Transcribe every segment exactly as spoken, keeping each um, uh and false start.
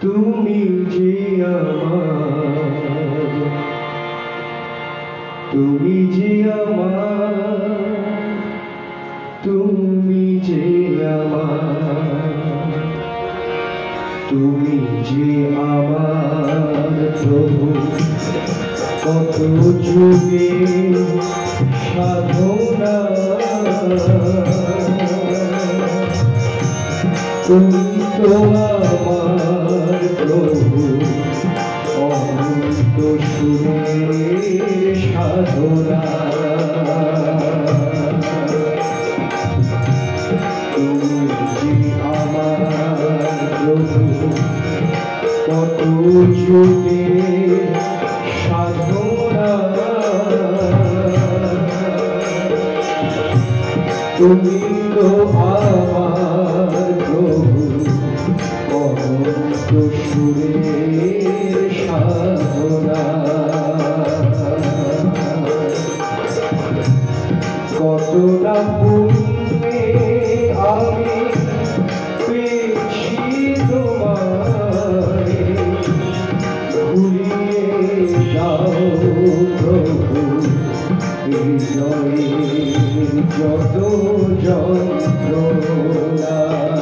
তুমি যে আমার, তুমি যে আমার, তুমি যে আমার, তুমি যে আমার প্রভু। কত যুগে সাধনা, তুমি তো আমার প্রভু, অনন্ত সুরের সাধনা। তুমি যে আমার প্রভু, কত যুগে সাধনা, তুমি তো আমার প্রভু, অনন্ত সুরের সাধনা। কত না পুণ্যে আমি পেয়েছি তোমায়, ভুলিয়ে যাও প্রভু হৃদয়ের যত যন্ত্রণা,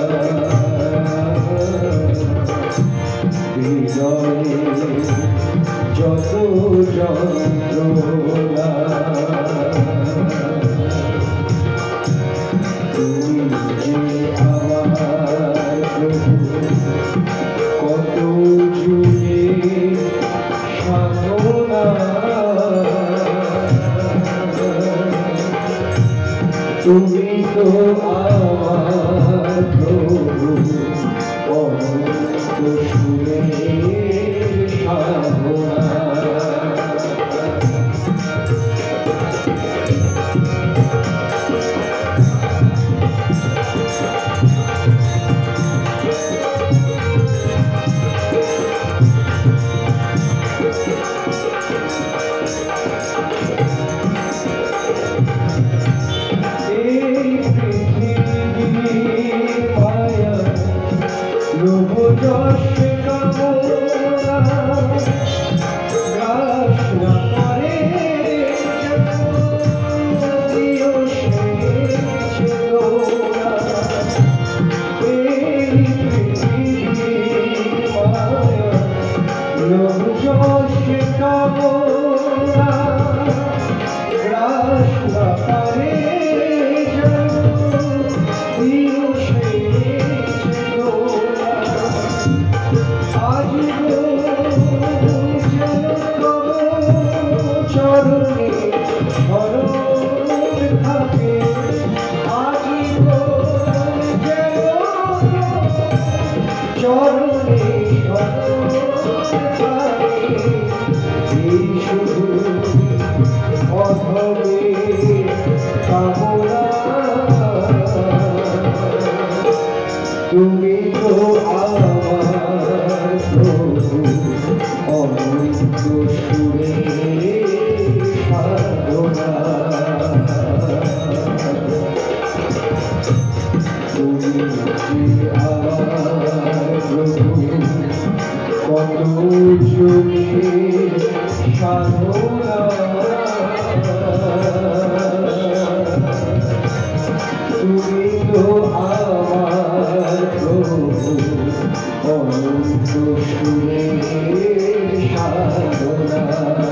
হৃদয়ের যত যন্ত্রণা। তুমি যে আমার প্রভু, কত যুগে সাধনা, তুমি তো আমার প্রভু, অনন্ত সুরের সাধনা। তুমি তো আমার প্রভু, অনন্ত সুরের সাধনা। তুমি যে আমার প্রভু, কত যুগের সাধনা, তুমি তো আমার প্রভু, অনন্ত সুরের সাধনা।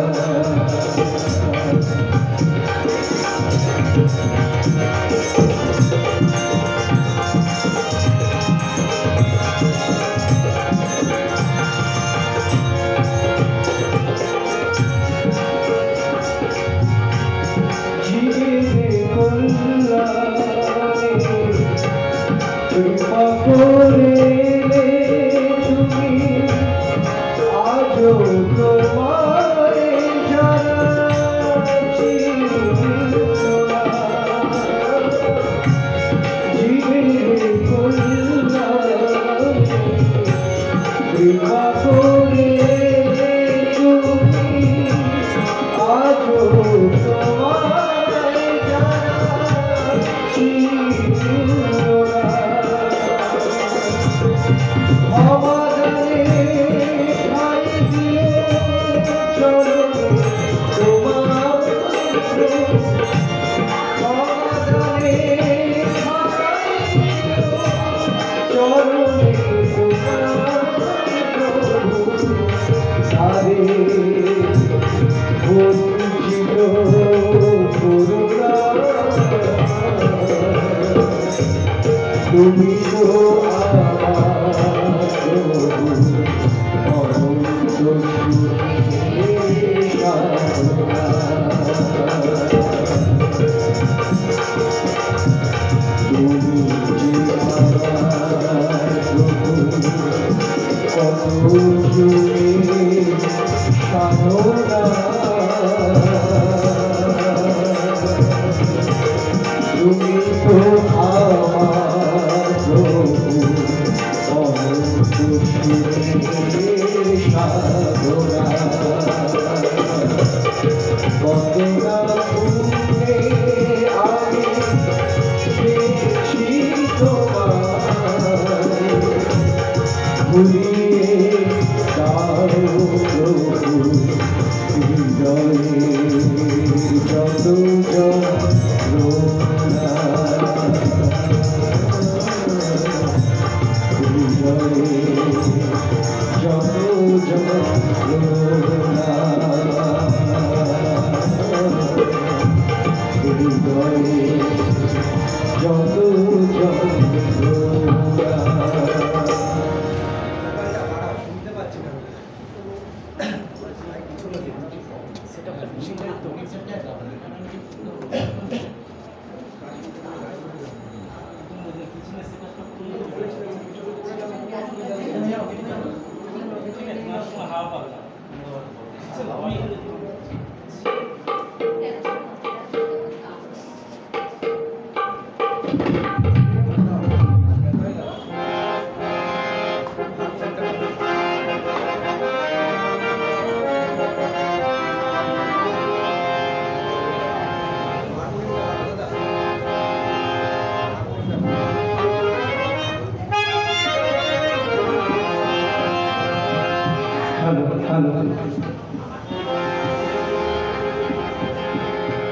কৃপা করে তুমি আজও তোমারে জানাচ্ছি, জীবের কল্যাণে কৃপা করে তুমি আজও তোমারে জানাচ্ছি। আমাদের বঞ্চিত করুণা তুমি তো আমার অনন্ত সুখের সাধনা তুমি যে আমার প্রভু কত যুগের সাধনা তুমি তো আমার প্রভু অনন্ত সুখের সাধনা বন্দনা পুণ্যে আমি পেয়েছি তোমায় ভুলিয়ে দাও প্রভু হৃদয়ে যত যন্ত্রণা হৃদয়ে যত যন্ত্রণা হৃদয়ে যত যন্ত্রণা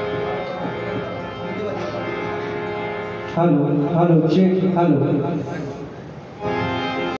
Hello, hello, check, hello.